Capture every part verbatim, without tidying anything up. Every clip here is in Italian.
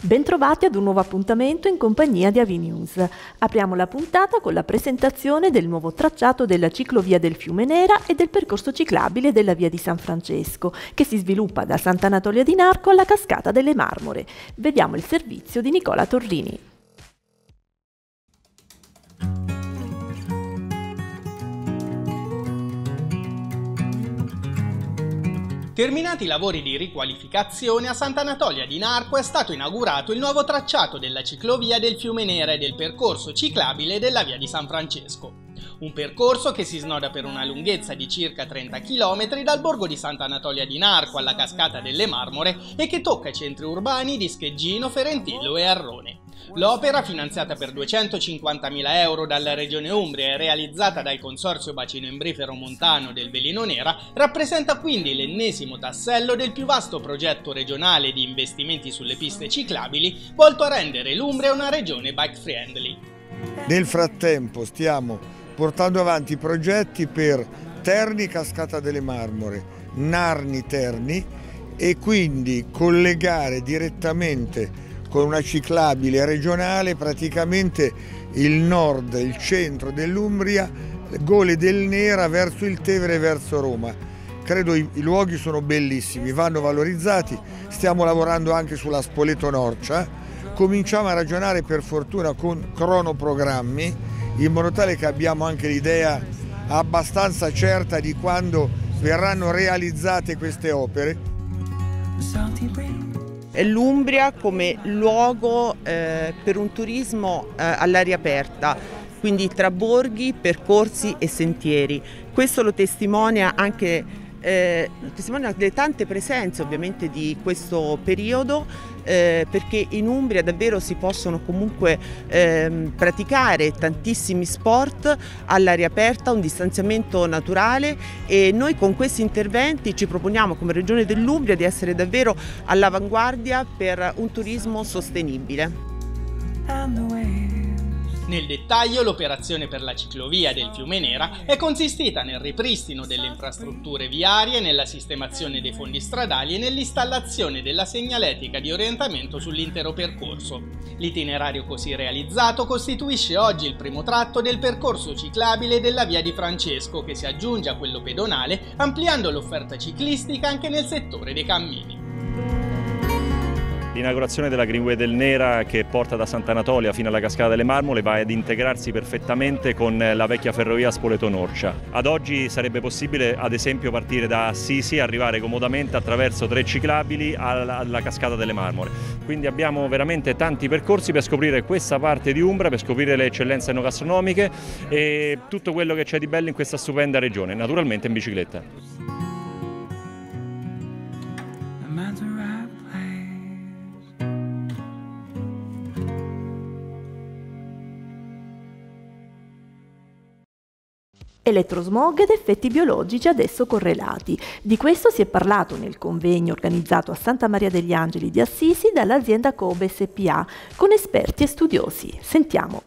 Bentrovati ad un nuovo appuntamento in compagnia di Avinews. Apriamo la puntata con la presentazione del nuovo tracciato della ciclovia del Fiume Nera e del percorso ciclabile della via di San Francesco, che si sviluppa da Sant'Anatolia di Narco alla Cascata delle Marmore. Vediamo il servizio di Nicola Torrini. Terminati i lavori di riqualificazione, a Sant'Anatolia di Narco è stato inaugurato il nuovo tracciato della ciclovia del Fiume Nera e del percorso ciclabile della via di San Francesco. Un percorso che si snoda per una lunghezza di circa trenta chilometri dal borgo di Sant'Anatolia di Narco alla Cascata delle Marmore e che tocca i centri urbani di Scheggino, Ferentillo e Arrone. L'opera, finanziata per duecentocinquantamila euro dalla Regione Umbria e realizzata dal Consorzio Bacino Imbrifero Montano del Velino Nera, rappresenta quindi l'ennesimo tassello del più vasto progetto regionale di investimenti sulle piste ciclabili volto a rendere l'Umbria una regione bike friendly. Nel frattempo stiamo portando avanti progetti per Terni Cascata delle Marmore, Narni Terni e quindi collegare direttamente con una ciclabile regionale praticamente il nord, il centro dell'Umbria, Gole del Nera verso il Tevere e verso Roma. Credo i, i luoghi sono bellissimi, vanno valorizzati, stiamo lavorando anche sulla Spoleto-Norcia, cominciamo a ragionare per fortuna con cronoprogrammi, in modo tale che abbiamo anche l'idea abbastanza certa di quando verranno realizzate queste opere. L'Umbria come luogo eh, per un turismo eh, all'aria aperta, quindi tra borghi, percorsi e sentieri. Questo lo testimonia anche eh, testimonia le tante presenze ovviamente di questo periodo, eh, perché in Umbria davvero si possono comunque eh, praticare tantissimi sport all'aria aperta, un distanziamento naturale, e noi con questi interventi ci proponiamo come Regione dell'Umbria di essere davvero all'avanguardia per un turismo sostenibile. Nel dettaglio, l'operazione per la ciclovia del Fiume Nera è consistita nel ripristino delle infrastrutture viarie, nella sistemazione dei fondi stradali e nell'installazione della segnaletica di orientamento sull'intero percorso. L'itinerario così realizzato costituisce oggi il primo tratto del percorso ciclabile della via di Francesco, che si aggiunge a quello pedonale, ampliando l'offerta ciclistica anche nel settore dei cammini. L'inaugurazione della Greenway del Nera, che porta da Sant'Anatolia fino alla Cascata delle Marmore, va ad integrarsi perfettamente con la vecchia ferrovia Spoleto-Norcia. Ad oggi sarebbe possibile ad esempio partire da Assisi e arrivare comodamente attraverso tre ciclabili alla, alla Cascata delle Marmore. Quindi abbiamo veramente tanti percorsi per scoprire questa parte di Umbria, per scoprire le eccellenze enogastronomiche e tutto quello che c'è di bello in questa stupenda regione, naturalmente in bicicletta. Elettrosmog ed effetti biologici ad esso correlati. Di questo si è parlato nel convegno organizzato a Santa Maria degli Angeli di Assisi dall'azienda Kobe S P A con esperti e studiosi. Sentiamo.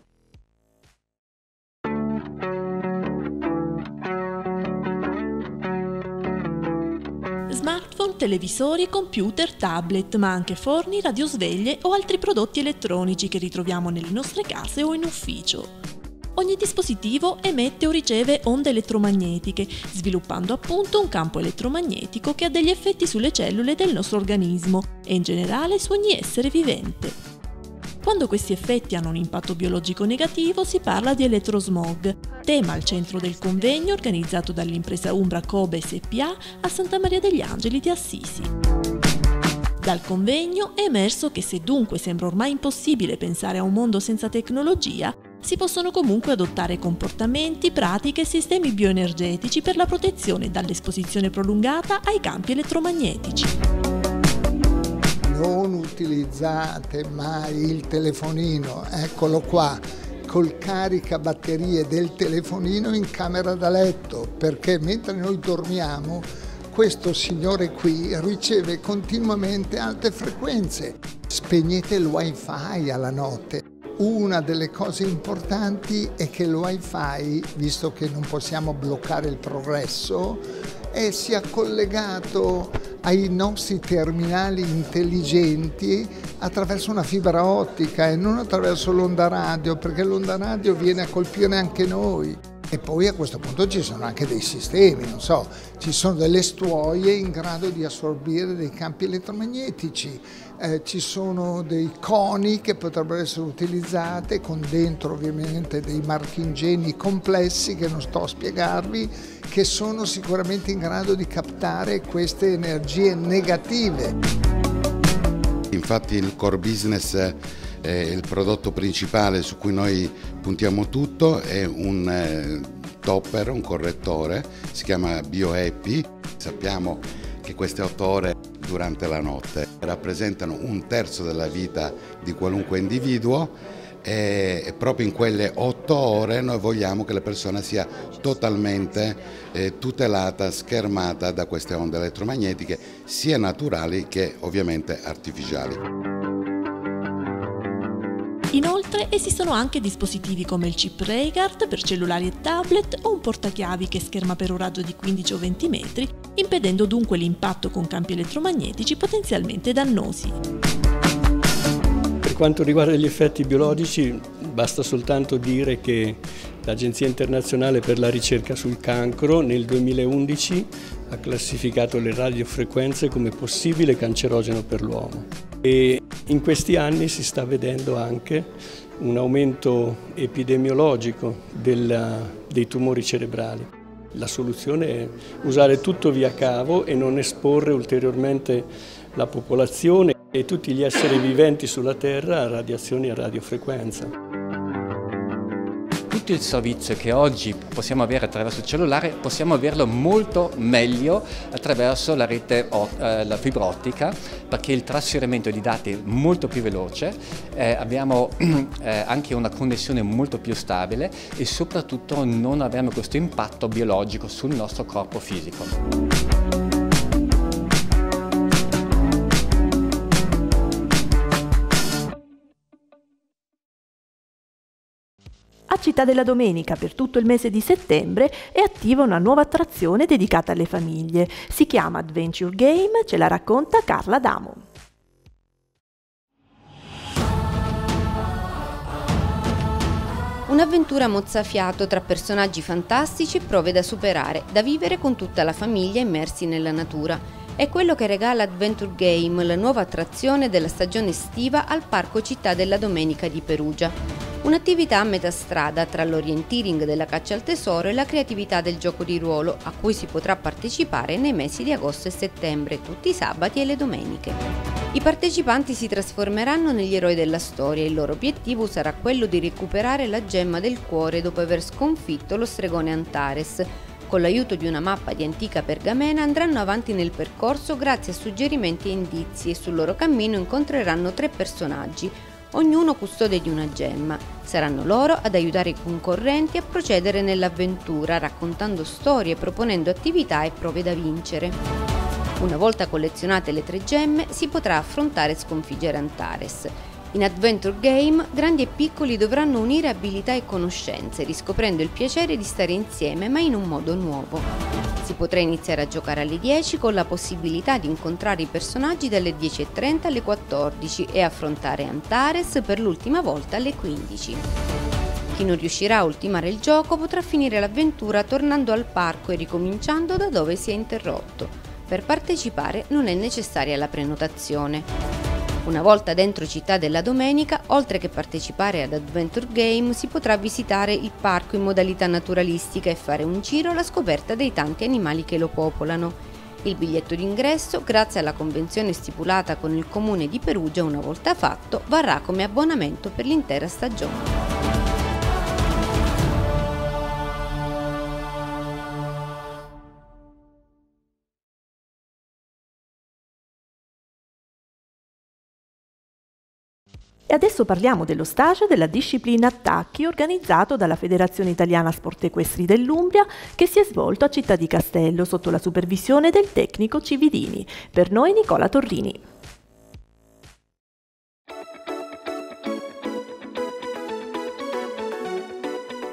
Smartphone, televisori, computer, tablet, ma anche forni, radiosveglie o altri prodotti elettronici che ritroviamo nelle nostre case o in ufficio. Ogni dispositivo emette o riceve onde elettromagnetiche, sviluppando appunto un campo elettromagnetico che ha degli effetti sulle cellule del nostro organismo e in generale su ogni essere vivente. Quando questi effetti hanno un impatto biologico negativo si parla di elettrosmog, tema al centro del convegno organizzato dall'impresa umbra Kobe S P A a Santa Maria degli Angeli di Assisi. Dal convegno è emerso che se dunque sembra ormai impossibile pensare a un mondo senza tecnologia, si possono comunque adottare comportamenti, pratiche e sistemi bioenergetici per la protezione dall'esposizione prolungata ai campi elettromagnetici. Non utilizzate mai il telefonino, eccolo qua, col caricabatterie del telefonino in camera da letto, perché mentre noi dormiamo questo signore qui riceve continuamente alte frequenze. Spegnete il wifi alla notte. Una delle cose importanti è che il wifi, visto che non possiamo bloccare il progresso, è sia collegato ai nostri terminali intelligenti attraverso una fibra ottica e non attraverso l'onda radio, perché l'onda radio viene a colpire anche noi. E poi a questo punto ci sono anche dei sistemi, non so, ci sono delle stuoie in grado di assorbire dei campi elettromagnetici, eh, ci sono dei coni che potrebbero essere utilizzati con dentro ovviamente dei marchingegni complessi che non sto a spiegarvi, che sono sicuramente in grado di captare queste energie negative. Infatti il core business è il prodotto principale su cui noi puntiamo tutto, è un eh, topper, un correttore, si chiama BioHappy. Sappiamo che queste otto ore durante la notte rappresentano un terzo della vita di qualunque individuo e proprio in quelle otto ore noi vogliamo che la persona sia totalmente eh, tutelata, schermata da queste onde elettromagnetiche, sia naturali che ovviamente artificiali. Inoltre esistono anche dispositivi come il chip Ray-Guard per cellulari e tablet o un portachiavi che scherma per un raggio di quindici o venti metri, impedendo dunque l'impatto con campi elettromagnetici potenzialmente dannosi. Per quanto riguarda gli effetti biologici, basta soltanto dire che l'Agenzia Internazionale per la Ricerca sul Cancro nel duemilaundici ha classificato le radiofrequenze come possibile cancerogeno per l'uomo. E in questi anni si sta vedendo anche un aumento epidemiologico della, dei tumori cerebrali. La soluzione è usare tutto via cavo e non esporre ulteriormente la popolazione e tutti gli esseri viventi sulla Terra a radiazioni a radiofrequenza. Tutto il servizio che oggi possiamo avere attraverso il cellulare possiamo averlo molto meglio attraverso la rete, eh, la fibra ottica, perché il trasferimento di dati è molto più veloce, eh, abbiamo eh, anche una connessione molto più stabile e soprattutto non abbiamo questo impatto biologico sul nostro corpo fisico. A Città della Domenica per tutto il mese di settembre è attiva una nuova attrazione dedicata alle famiglie. Si chiama Adventure Game, ce la racconta Carla Damo. Un'avventura mozzafiato tra personaggi fantastici e prove da superare, da vivere con tutta la famiglia immersi nella natura. È quello che regala Adventure Game, la nuova attrazione della stagione estiva al Parco Città della Domenica di Perugia. Un'attività a metà strada tra l'orienteering della caccia al tesoro e la creatività del gioco di ruolo, a cui si potrà partecipare nei mesi di agosto e settembre, tutti i sabati e le domeniche. I partecipanti si trasformeranno negli eroi della storia e il loro obiettivo sarà quello di recuperare la gemma del cuore dopo aver sconfitto lo stregone Antares. Con l'aiuto di una mappa di antica pergamena andranno avanti nel percorso grazie a suggerimenti e indizi e sul loro cammino incontreranno tre personaggi, ognuno custode di una gemma. Saranno loro ad aiutare i concorrenti a procedere nell'avventura, raccontando storie, proponendo attività e prove da vincere. Una volta collezionate le tre gemme, si potrà affrontare e sconfiggere Antares. In Adventure Game, grandi e piccoli dovranno unire abilità e conoscenze, riscoprendo il piacere di stare insieme, ma in un modo nuovo. Si potrà iniziare a giocare alle dieci con la possibilità di incontrare i personaggi dalle dieci e trenta alle quattordici e affrontare Antares per l'ultima volta alle quindici. Chi non riuscirà a ultimare il gioco potrà finire l'avventura tornando al parco e ricominciando da dove si è interrotto. Per partecipare non è necessaria la prenotazione. Una volta dentro Città della Domenica, oltre che partecipare ad Adventure Game, si potrà visitare il parco in modalità naturalistica e fare un giro alla scoperta dei tanti animali che lo popolano. Il biglietto d'ingresso, grazie alla convenzione stipulata con il comune di Perugia una volta fatto, varrà come abbonamento per l'intera stagione. E adesso parliamo dello stage della disciplina attacchi organizzato dalla Federazione Italiana Sport Equestri dell'Umbria che si è svolto a Città di Castello sotto la supervisione del tecnico Cividini. Per noi Nicola Torrini.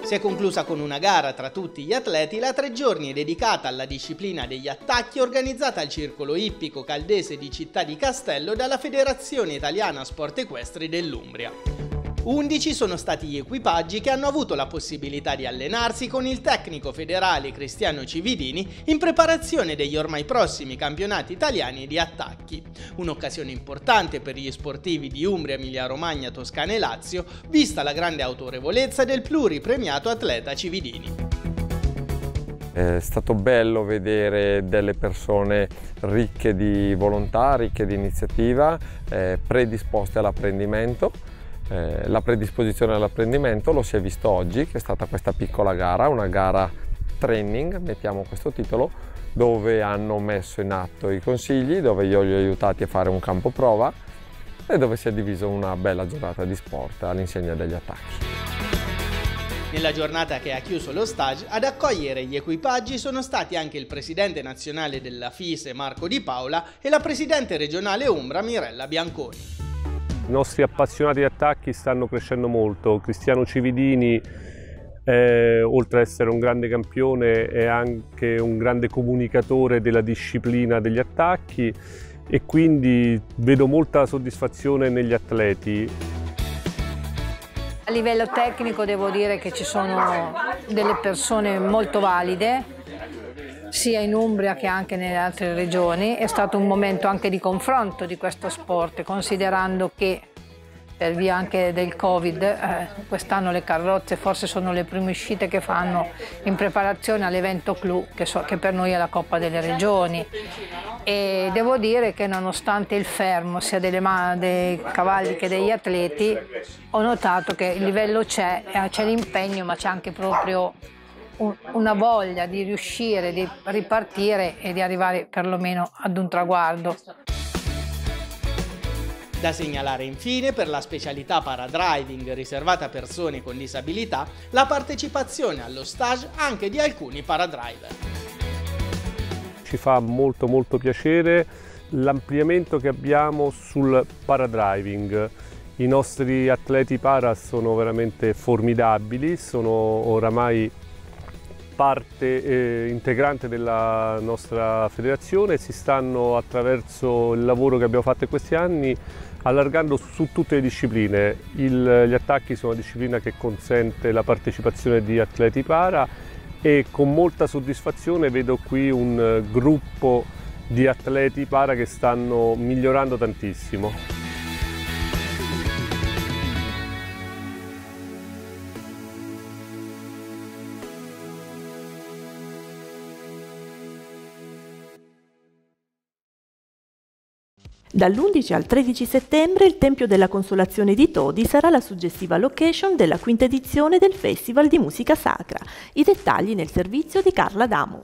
Si è conclusa con una gara tra tutti gli atleti, la tre giorni dedicata alla disciplina degli attacchi organizzata al Circolo Ippico Caldese di Città di Castello dalla Federazione Italiana Sport Equestri dell'Umbria. undici sono stati gli equipaggi che hanno avuto la possibilità di allenarsi con il tecnico federale Cristiano Cividini in preparazione degli ormai prossimi campionati italiani di attacchi. Un'occasione importante per gli sportivi di Umbria, Emilia-Romagna, Toscana e Lazio, vista la grande autorevolezza del pluripremiato atleta Cividini. È stato bello vedere delle persone ricche di volontà, ricche di iniziativa, eh, predisposte all'apprendimento. Eh, la predisposizione all'apprendimento lo si è visto oggi, che è stata questa piccola gara, una gara training, mettiamo questo titolo, dove hanno messo in atto i consigli, dove io li ho aiutati a fare un campo prova e dove si è diviso una bella giornata di sport all'insegna degli attacchi. Nella giornata che ha chiuso lo stage, ad accogliere gli equipaggi sono stati anche il presidente nazionale della FISE Marco Di Paola e la presidente regionale Umbra Mirella Bianconi. I nostri appassionati di attacchi stanno crescendo molto. Cristiano Cividini, eh, oltre ad essere un grande campione, è anche un grande comunicatore della disciplina degli attacchi e quindi vedo molta soddisfazione negli atleti. A livello tecnico devo dire che ci sono delle persone molto valide, sia in Umbria che anche nelle altre regioni. È stato un momento anche di confronto di questo sport, considerando che per via anche del Covid eh, quest'anno le carrozze forse sono le prime uscite che fanno in preparazione all'evento clou, che, so, che per noi è la Coppa delle Regioni. E devo dire che nonostante il fermo sia delle dei cavalli che degli atleti, ho notato che il livello c'è, c'è l'impegno, ma c'è anche proprio una voglia di riuscire, di ripartire e di arrivare perlomeno ad un traguardo. Da segnalare infine, per la specialità paradriving riservata a persone con disabilità, la partecipazione allo stage anche di alcuni paradriver. Ci fa molto molto piacere l'ampliamento che abbiamo sul paradriving. I nostri atleti para sono veramente formidabili, sono oramai parte eh, integrante della nostra federazione e si stanno, attraverso il lavoro che abbiamo fatto in questi anni, allargando su tutte le discipline. Il, gli attacchi sono una disciplina che consente la partecipazione di atleti para e con molta soddisfazione vedo qui un gruppo di atleti para che stanno migliorando tantissimo. Dall'undici al tredici settembre il Tempio della Consolazione di Todi sarà la suggestiva location della quinta edizione del Festival di Musica Sacra. I dettagli nel servizio di Carla Damo.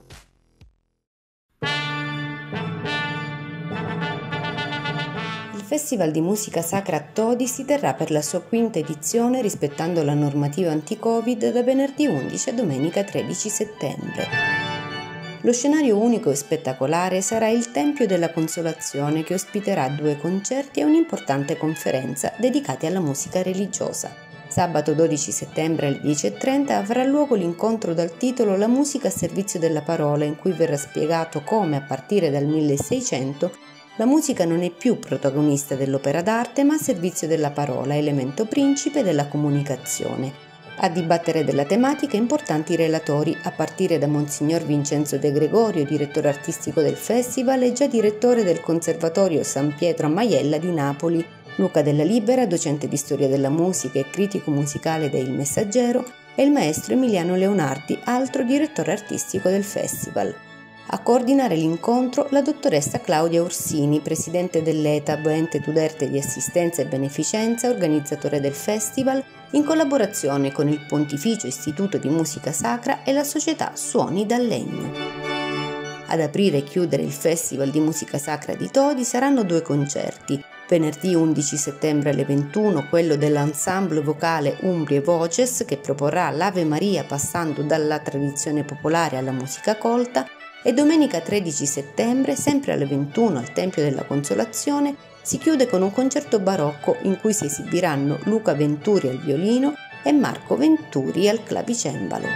Il Festival di Musica Sacra a Todi si terrà per la sua quinta edizione, rispettando la normativa anti-Covid, da venerdì undici a domenica tredici settembre. Lo scenario unico e spettacolare sarà il Tempio della Consolazione, che ospiterà due concerti e un'importante conferenza dedicati alla musica religiosa. Sabato dodici settembre alle dieci e trenta avrà luogo l'incontro dal titolo La musica a servizio della parola, in cui verrà spiegato come, a partire dal milleseicento, la musica non è più protagonista dell'opera d'arte, ma a servizio della parola, elemento principe della comunicazione. A dibattere della tematica importanti relatori, a partire da Monsignor Vincenzo De Gregorio, direttore artistico del festival e già direttore del Conservatorio San Pietro a Maiella di Napoli, Luca Della Libera, docente di storia della musica e critico musicale de Il Messaggero, e il maestro Emiliano Leonardi, altro direttore artistico del festival. A coordinare l'incontro la dottoressa Claudia Orsini, presidente dell'E T A B, ente tuderte di assistenza e beneficenza, organizzatore del festival, in collaborazione con il Pontificio Istituto di Musica Sacra e la società Suoni dal Legno. Ad aprire e chiudere il Festival di Musica Sacra di Todi saranno due concerti. Venerdì undici settembre alle ventuno quello dell'ensemble vocale Umbrie Voces, che proporrà l'Ave Maria passando dalla tradizione popolare alla musica colta, e domenica tredici settembre, sempre alle ventuno al Tempio della Consolazione, si chiude con un concerto barocco in cui si esibiranno Luca Venturi al violino, e Marco Venturi al clavicembalo.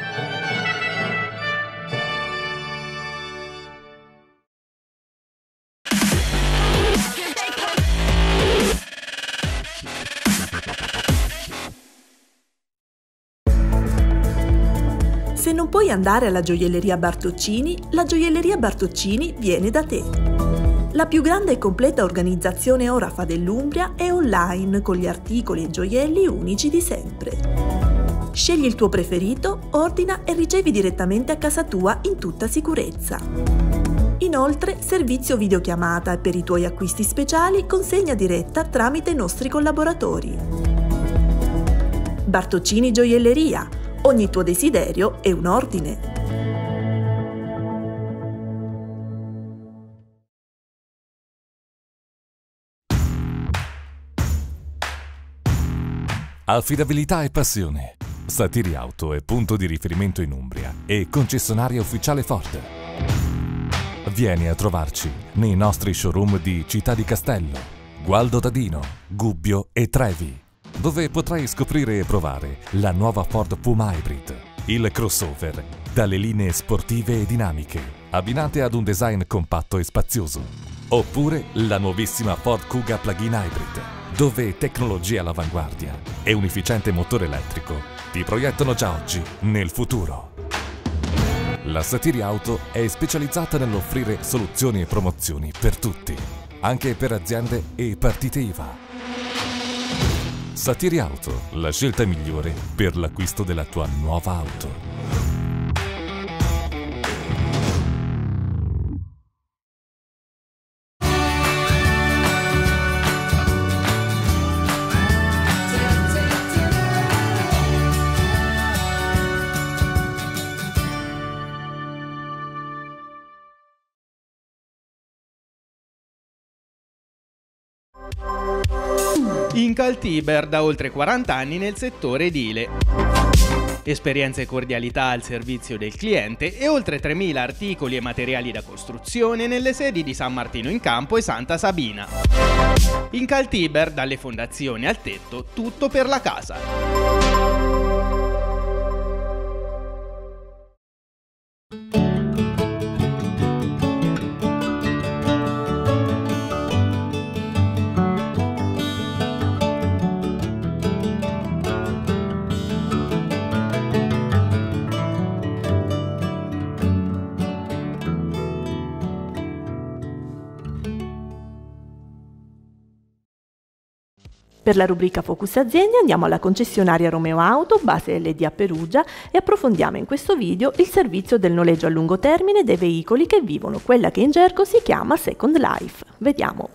Se non puoi andare alla gioielleria Bartoccini, la gioielleria Bartoccini viene da te. La più grande e completa organizzazione orafa dell'Umbria è online con gli articoli e gioielli unici di sempre. Scegli il tuo preferito, ordina e ricevi direttamente a casa tua in tutta sicurezza. Inoltre, servizio videochiamata e per i tuoi acquisti speciali consegna diretta tramite i nostri collaboratori. Bartoccini Gioielleria. Ogni tuo desiderio è un ordine. Affidabilità e passione. Satiri Auto è punto di riferimento in Umbria e concessionaria ufficiale Ford. Vieni a trovarci nei nostri showroom di Città di Castello, Gualdo d'Adino, Gubbio e Trevi, dove potrai scoprire e provare la nuova Ford Puma Hybrid, il crossover dalle linee sportive e dinamiche, abbinate ad un design compatto e spazioso, oppure la nuovissima Ford Kuga Plug-in Hybrid, dove tecnologia all'avanguardia e un efficiente motore elettrico ti proiettano già oggi nel futuro. La Satiri Auto è specializzata nell'offrire soluzioni e promozioni per tutti, anche per aziende e partite I V A. Satiri Auto, la scelta migliore per l'acquisto della tua nuova auto. Incaltiber da oltre quaranta anni nel settore edile. Esperienza e cordialità al servizio del cliente e oltre tremila articoli e materiali da costruzione nelle sedi di San Martino in Campo e Santa Sabina. Incaltiber, dalle fondazioni al tetto, tutto per la casa. Per la rubrica Focus Aziende andiamo alla concessionaria Romeo Auto, base L D a Perugia, e approfondiamo in questo video il servizio del noleggio a lungo termine dei veicoli che vivono quella che in gergo si chiama Second Life. Vediamo.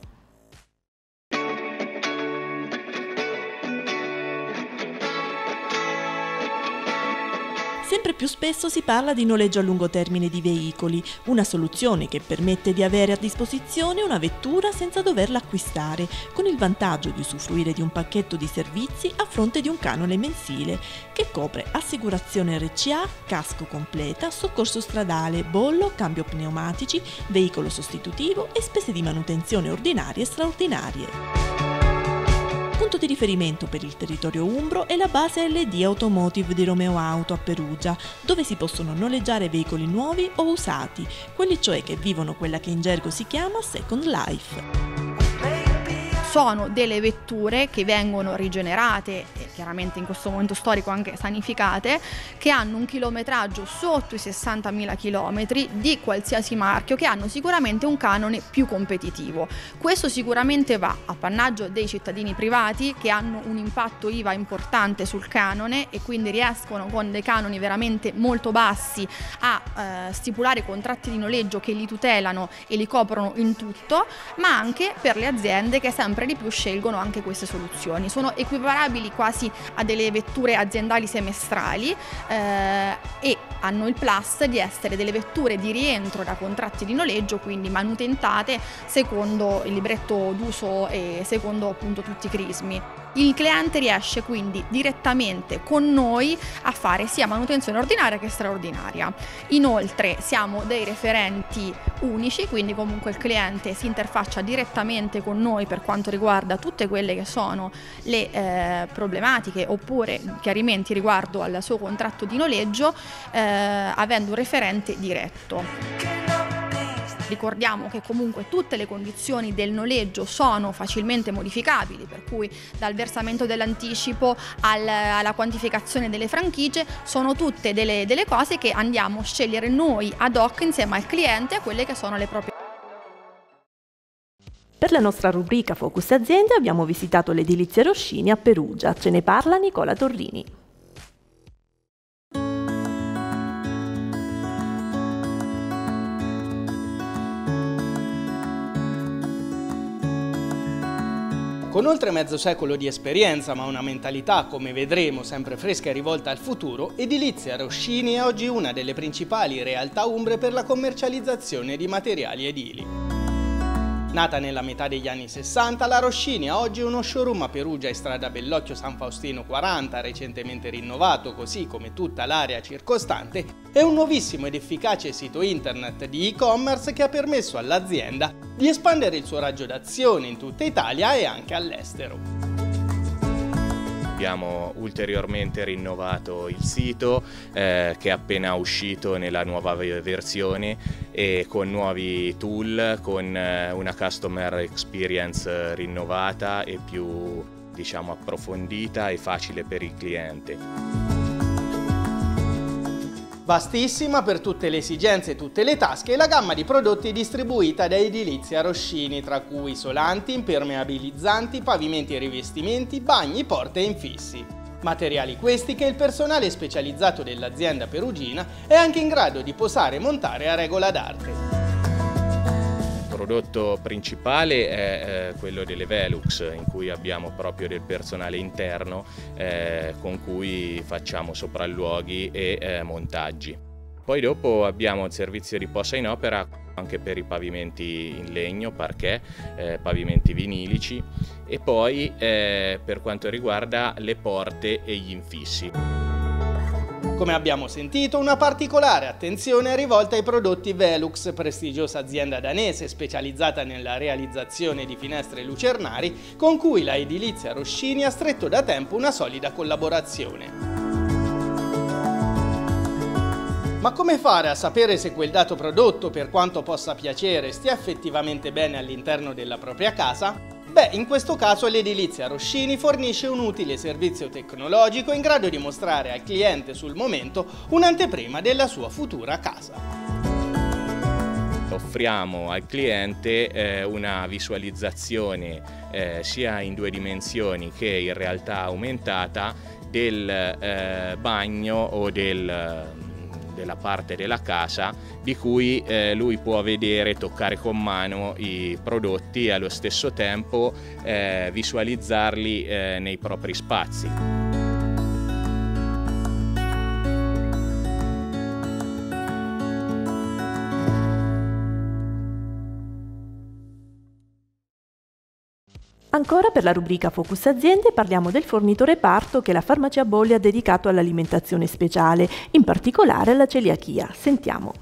Sempre più spesso si parla di noleggio a lungo termine di veicoli, una soluzione che permette di avere a disposizione una vettura senza doverla acquistare, con il vantaggio di usufruire di un pacchetto di servizi a fronte di un canone mensile, che copre assicurazione R C A, casco completa, soccorso stradale, bollo, cambio pneumatici, veicolo sostitutivo e spese di manutenzione ordinarie e straordinarie. Punto di riferimento per il territorio umbro è la base L D Automotive di Romeo Auto a Perugia, dove si possono noleggiare veicoli nuovi o usati, quelli cioè che vivono quella che in gergo si chiama Second Life. Sono delle vetture che vengono rigenerate e chiaramente in questo momento storico anche sanificate, che hanno un chilometraggio sotto i sessantamila chilometri di qualsiasi marchio, che hanno sicuramente un canone più competitivo. Questo sicuramente va a appannaggio dei cittadini privati che hanno un impatto I V A importante sul canone e quindi riescono con dei canoni veramente molto bassi a eh, stipulare contratti di noleggio che li tutelano e li coprono in tutto, ma anche per le aziende che sempre di più scelgono anche queste soluzioni. Sono equiparabili quasi a delle vetture aziendali semestrali eh, e hanno il plus di essere delle vetture di rientro da contratti di noleggio, quindi manutentate secondo il libretto d'uso e secondo appunto tutti i crismi. Il cliente riesce quindi direttamente con noi a fare sia manutenzione ordinaria che straordinaria. Inoltre siamo dei referenti unici, quindi comunque il cliente si interfaccia direttamente con noi per quanto riguarda tutte quelle che sono le eh, problematiche oppure chiarimenti riguardo al suo contratto di noleggio, eh, avendo un referente diretto. Ricordiamo che comunque tutte le condizioni del noleggio sono facilmente modificabili, per cui dal versamento dell'anticipo al, alla quantificazione delle franchigie sono tutte delle, delle cose che andiamo a scegliere noi ad hoc insieme al cliente a quelle che sono le proprie. Per la nostra rubrica Focus Aziende abbiamo visitato l'edilizia Roschini a Perugia. Ce ne parla Nicola Torrini. Con oltre mezzo secolo di esperienza ma una mentalità, come vedremo, sempre fresca e rivolta al futuro, Edilizia Roschini è oggi una delle principali realtà umbre per la commercializzazione di materiali edili. Nata nella metà degli anni sessanta, la Roschini ha oggi uno showroom a Perugia in strada Bellocchio San Faustino quaranta, recentemente rinnovato, così come tutta l'area circostante, e un nuovissimo ed efficace sito internet di e-commerce che ha permesso all'azienda di espandere il suo raggio d'azione in tutta Italia e anche all'estero. Abbiamo ulteriormente rinnovato il sito eh, che è appena uscito nella nuova versione e con nuovi tool, con eh, una customer experience rinnovata e più, diciamo, approfondita e facile per il cliente. Vastissima per tutte le esigenze e tutte le tasche la gamma di prodotti distribuita da Edilizia Roschini, tra cui isolanti, impermeabilizzanti, pavimenti e rivestimenti, bagni, porte e infissi. Materiali questi che il personale specializzato dell'azienda perugina è anche in grado di posare e montare a regola d'arte. Il prodotto principale è eh, quello delle Velux, in cui abbiamo proprio del personale interno eh, con cui facciamo sopralluoghi e eh, montaggi. Poi dopo abbiamo il servizio di posa in opera anche per i pavimenti in legno, parquet, eh, pavimenti vinilici e poi eh, per quanto riguarda le porte e gli infissi. Come abbiamo sentito, una particolare attenzione è rivolta ai prodotti Velux, prestigiosa azienda danese specializzata nella realizzazione di finestre lucernari, con cui la Edilizia Roschini ha stretto da tempo una solida collaborazione. Ma come fare a sapere se quel dato prodotto, per quanto possa piacere, stia effettivamente bene all'interno della propria casa? Beh, in questo caso l'Edilizia Roschini fornisce un utile servizio tecnologico in grado di mostrare al cliente sul momento un'anteprima della sua futura casa. Offriamo al cliente eh, una visualizzazione eh, sia in due dimensioni che in realtà aumentata del eh, bagno o del della parte della casa di cui eh, lui può vedere, toccare con mano i prodotti e allo stesso tempo eh, visualizzarli eh, nei propri spazi. Ancora per la rubrica Focus Aziende parliamo del fornitore Parto che la farmacia Bolli ha dedicato all'alimentazione speciale, in particolare alla celiachia. Sentiamo.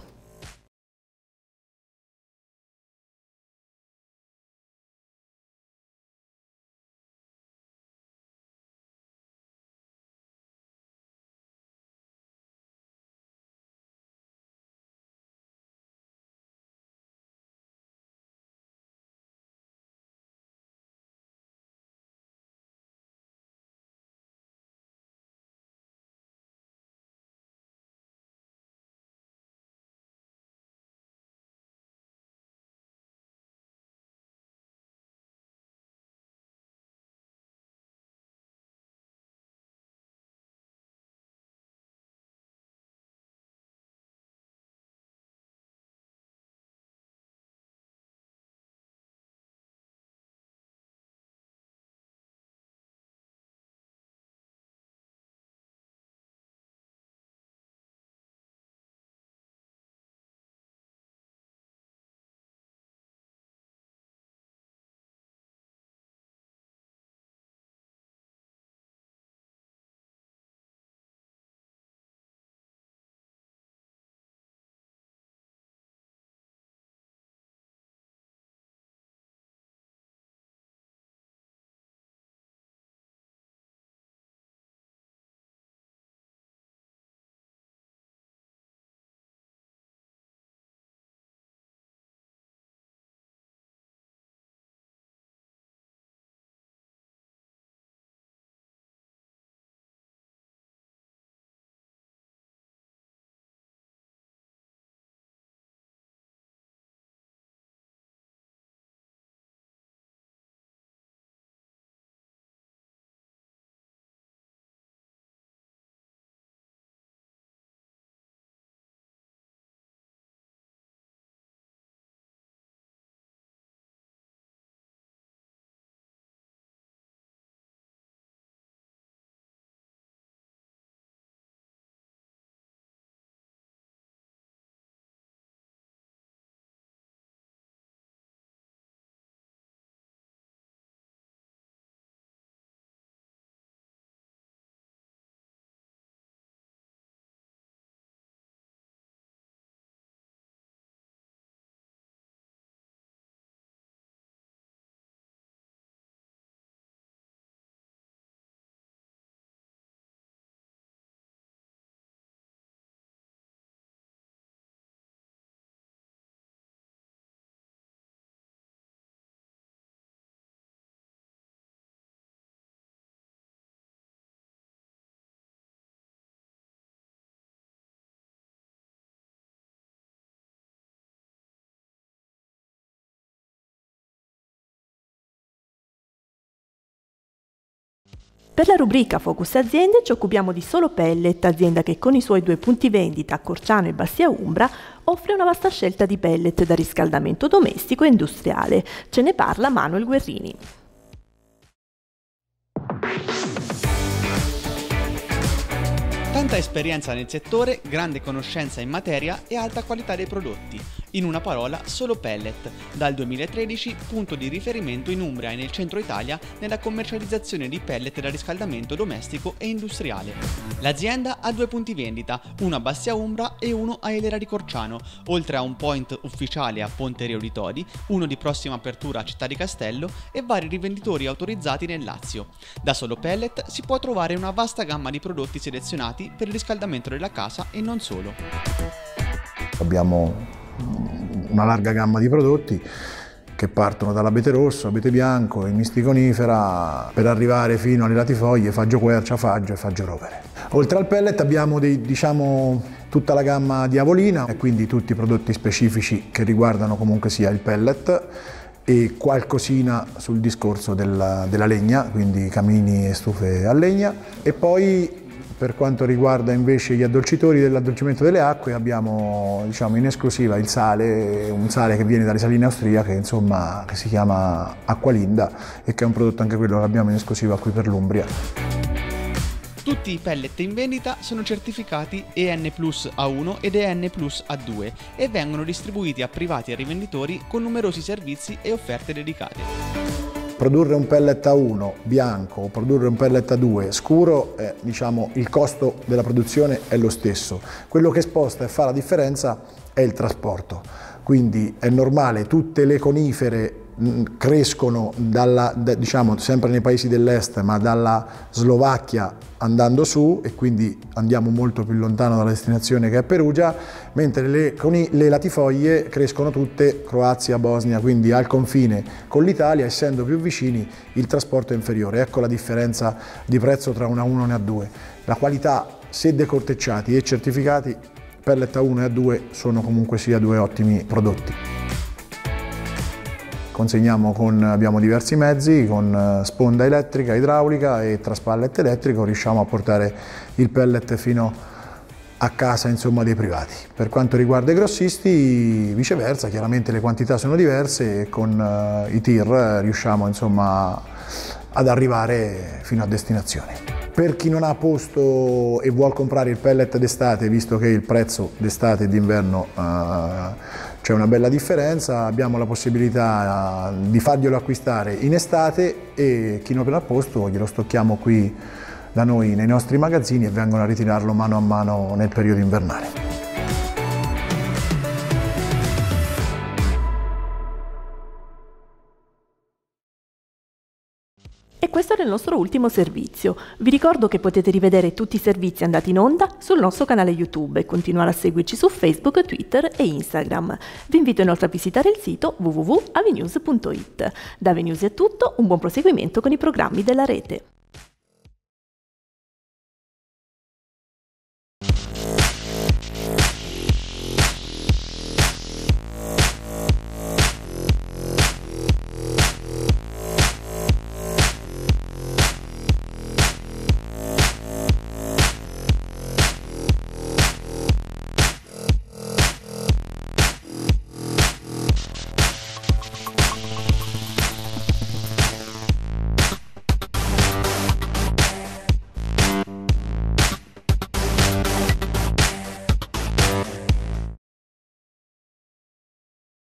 Per la rubrica Focus Aziende ci occupiamo di Solo Pellet, azienda che con i suoi due punti vendita a Corciano e Bastia Umbra offre una vasta scelta di pellet da riscaldamento domestico e industriale. Ce ne parla Manuel Guerrini. Tanta esperienza nel settore, grande conoscenza in materia e alta qualità dei prodotti. In una parola, Solo Pellet, dal duemilatredici punto di riferimento in Umbria e nel centro Italia nella commercializzazione di pellet da riscaldamento domestico e industriale. L'azienda ha due punti vendita, uno a Bastia Umbra e uno a Elera di Corciano, oltre a un point ufficiale a Ponte Rio di Todi, uno di prossima apertura a Città di Castello e vari rivenditori autorizzati nel Lazio. Da Solo Pellet si può trovare una vasta gamma di prodotti selezionati per il riscaldamento della casa e non solo. Abbiamo una larga gamma di prodotti che partono dall'abete rosso, abete bianco, il misticonifera, per arrivare fino alle latifoglie, faggio quercia, faggio e faggio rovere. Oltre al pellet abbiamo dei, diciamo, tutta la gamma diavolina e quindi tutti i prodotti specifici che riguardano comunque sia il pellet e qualcosina sul discorso della, della legna, quindi camini e stufe a legna. E poi per quanto riguarda invece gli addolcitori dell'addolcimento delle acque abbiamo, diciamo, in esclusiva il sale, un sale che viene dalle saline austriache, insomma, che si chiama Acqualinda e che è un prodotto anche quello che abbiamo in esclusiva qui per l'Umbria. Tutti i pellet in vendita sono certificati E N plus A uno ed E N plus A due e vengono distribuiti a privati e rivenditori con numerosi servizi e offerte dedicate. Produrre un pellet A uno bianco o produrre un pellet A due scuro, eh, diciamo, il costo della produzione è lo stesso. Quello che sposta e fa la differenza è il trasporto. Quindi è normale, tutte le conifere crescono dalla, diciamo, sempre nei paesi dell'est, ma dalla Slovacchia andando su, e quindi andiamo molto più lontano dalla destinazione che è Perugia, mentre le, le latifoglie crescono tutte Croazia, Bosnia, quindi al confine con l'Italia, essendo più vicini il trasporto è inferiore. Ecco la differenza di prezzo tra un A uno e un A due. La qualità, se decortecciati e certificati, pellet A uno e A due sono comunque sia due ottimi prodotti. Consegniamo con, abbiamo diversi mezzi, con sponda elettrica, idraulica e traspallet elettrico, riusciamo a portare il pellet fino a casa, insomma, dei privati. Per quanto riguarda i grossisti, viceversa, chiaramente le quantità sono diverse e con uh, i tir riusciamo, insomma, ad arrivare fino a destinazione. Per chi non ha posto e vuol comprare il pellet d'estate, visto che il prezzo d'estate e d'inverno uh, c'è una bella differenza, abbiamo la possibilità di farglielo acquistare in estate e chi non ha posto glielo stocchiamo qui da noi nei nostri magazzini e vengono a ritirarlo mano a mano nel periodo invernale. E questo era il nostro ultimo servizio. Vi ricordo che potete rivedere tutti i servizi andati in onda sul nostro canale YouTube e continuare a seguirci su Facebook, Twitter e Instagram. Vi invito inoltre a visitare il sito w w w punto avenews punto it. Da Avenews è tutto, un buon proseguimento con i programmi della rete.